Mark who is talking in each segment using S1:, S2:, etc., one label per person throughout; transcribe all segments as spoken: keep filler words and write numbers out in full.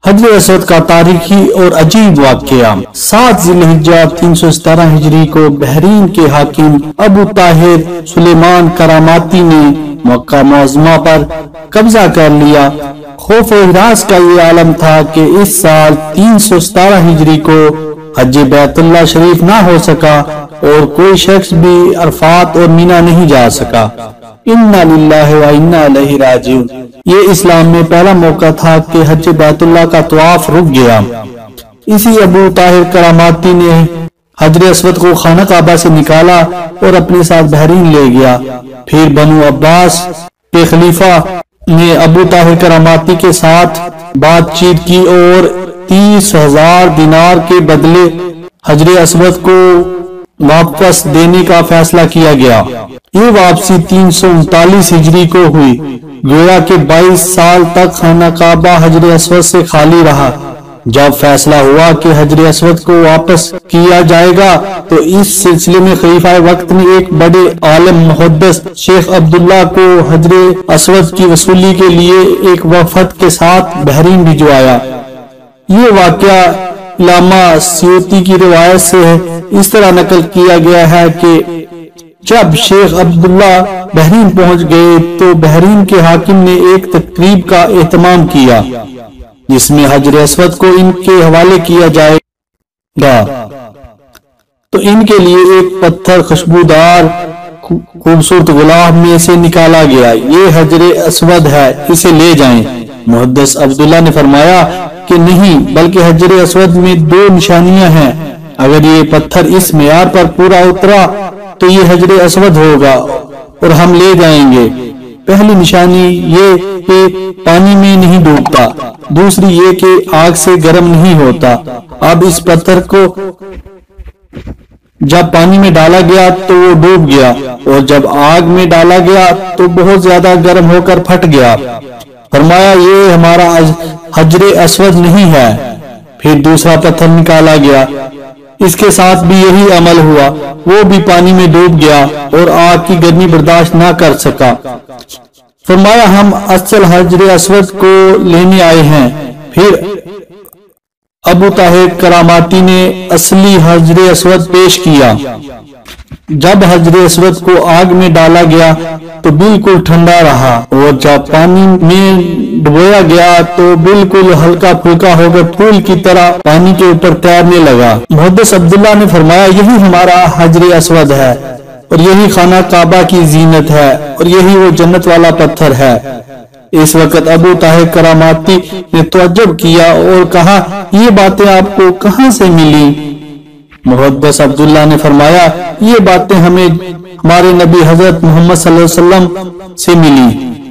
S1: حجر اسود کا تاریخی اور عجیب واقعہ۔ سات ذی الحجہ تین سو ستارہ ہجری کو بحرین کے حاکم ابو طاہر سلیمان کراماتی نے مکہ معظمہ پر قبضہ کر لیا۔ خوف و ہراس کا یہ عالم تھا کہ اس سال تین سو ستارہ ہجری کو حج بیت اللہ شریف نہ ہو سکا اور کوئی شخص بھی عرفات اور مینا نہیں جا سکا۔ انا للہ و انا الیہ راجعون۔ یہ اسلام میں پہلا موقع تھا کہ حج بیت اللہ کا طواف رک گیا۔ اسی ابو طاہر کراماتی نے حجر اسود کو خانہ کعبہ سے نکالا اور اپنے ساتھ بحرین لے گیا۔ پھر بنو عباس کے خلیفہ نے ابو طاہر کراماتی کے ساتھ بات چیت کی اور تیس ہزار دینار کے بدلے حجر اسود کو واپس دینے کا فیصلہ کیا گیا۔ یہ واپسی تین سو انتالیس ہجری کو ہوئی۔ گویا کہ بائیس سال تک خانہ کعبہ حجر اسود سے خالی رہا۔ جب فیصلہ ہوا کہ حجر اسود کو واپس کیا جائے گا تو اس سلسلے میں خلیفہ وقت نے ایک بڑے عالم محدث شیخ عبداللہ کو حجر اسود کی وصولی کے لیے ایک وفد کے ساتھ بحرین بھجوایا۔ یہ واقعہ علامہ سیوطی کی روایت سے اس طرح نقل کیا گیا ہے کہ جب شیخ عبداللہ بحرین پہنچ گئے تو بحرین کے حاکم نے ایک تقریب کا اہتمام کیا جس میں حجر اسود کو ان کے حوالے کیا جائے گا۔ تو ان کے لیے ایک پتھر خوشبودار خوبصورت غلاف میں سے نکالا گیا۔ یہ حجر اسود ہے، اسے لے جائیں۔ محدث عبداللہ نے فرمایا کہ نہیں، بلکہ حجر اسود میں دو نشانیاں ہیں۔ اگر یہ پتھر اس معیار پر پورا اترا تو یہ حجر اسود ہوگا اور ہم لے جائیں گے۔ پہلی نشانی یہ کہ پانی میں نہیں ڈوبتا، دوسری یہ کہ آگ سے گرم نہیں ہوتا۔ اب اس پتھر کو جب پانی میں ڈالا گیا تو وہ ڈوب گیا اور جب آگ میں ڈالا گیا تو بہت زیادہ گرم ہو کر پھٹ گیا۔ فرمایا یہ ہمارا حجر اسود نہیں ہے۔ پھر دوسرا پتھر نکالا گیا، اس کے ساتھ بھی یہی عمل ہوا، وہ بھی پانی میں ڈوب گیا اور آگ کی گرمی برداشت نہ کر سکا۔ فرمایا ہم اصل حجر اسود کو لینے آئے ہیں۔ پھر ابو طاہر کراماتی نے اصلی حجر اسود پیش کیا۔ جب حجر اسود کو آگ میں ڈالا گیا تو بالکل ٹھنڈا رہا اور جب پانی میں ڈبویا گیا تو بالکل ہلکا پھلکا ہو کر پھول کی طرح پانی کے اوپر تیرنے لگا۔ محدث عبداللہ نے فرمایا یہی ہمارا حجر اسود ہے اور یہی خانہ کعبہ کی زینت ہے اور یہی وہ جنت والا پتھر ہے۔ اس وقت ابو طاہر کراماتی نے تعجب کیا اور کہا یہ باتیں آپ کو کہاں سے ملی؟ محدث عبداللہ نے فرمایا یہ باتیں ہمیں ہمارے نبی حضرت محمد صلی اللہ علیہ وسلم سے ملی۔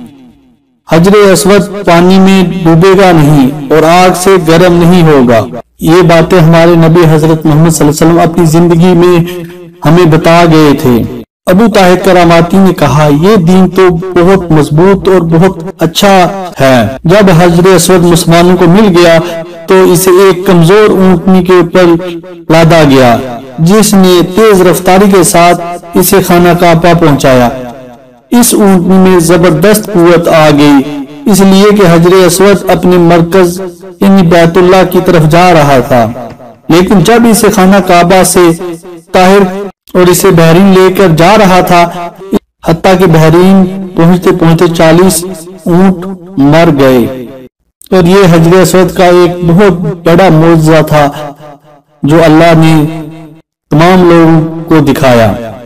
S1: حجر اسود پانی میں ڈوبے گا نہیں اور آگ سے گرم نہیں ہوگا۔ یہ باتیں ہمارے نبی حضرت محمد صلی اللہ علیہ وسلم اپنی زندگی میں ہمیں بتا گئے تھے۔ ابو طاہر کراماتی نے کہا یہ دین تو بہت مضبوط اور بہت اچھا ہے۔ جب حجر اسود مسلمانوں کو مل گیا تو اسے ایک کمزور اونٹنی کے اوپر لادا گیا جس نے تیز رفتاری کے ساتھ اسے خانہ کعبہ پہنچایا۔ اس اونٹنی میں زبردست قوت آ گئی اس لیے کہ حجر اسود اپنے مرکز یعنی بیت اللہ کی طرف جا رہا تھا، لیکن جب اسے خانہ کعبہ سے طاہر اور اسے بحرین لے کر جا رہا تھا حتیٰ کہ بحرین پہنچتے پہنچتے چالیس اونٹ مر گئے۔ اور یہ حجر اسود کا ایک بہت بڑا معجزہ تھا جو اللہ نے تمام لوگوں کو دکھایا۔